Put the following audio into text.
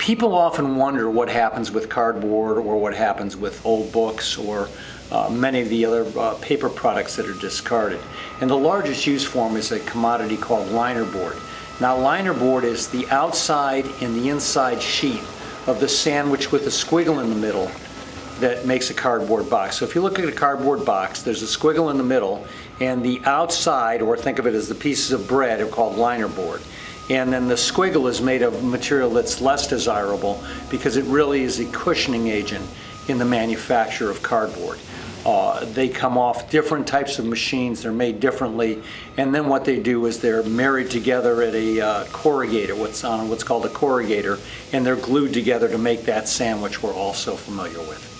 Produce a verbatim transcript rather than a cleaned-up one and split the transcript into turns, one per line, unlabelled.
People often wonder what happens with cardboard or what happens with old books or uh, many of the other uh, paper products that are discarded. And the largest use form is a commodity called linerboard. Now, linerboard is the outside and the inside sheet of the sandwich with a squiggle in the middle that makes a cardboard box. So if you look at a cardboard box, there's a squiggle in the middle, and the outside, or think of it as the pieces of bread, are called linerboard. And then the squiggle is made of material that's less desirable because it really is a cushioning agent in the manufacture of cardboard. Uh, they come off different types of machines, they're made differently, and then what they do is they're married together at a uh, corrugator, what's on what's called a corrugator, and they're glued together to make that sandwich we're all so familiar with.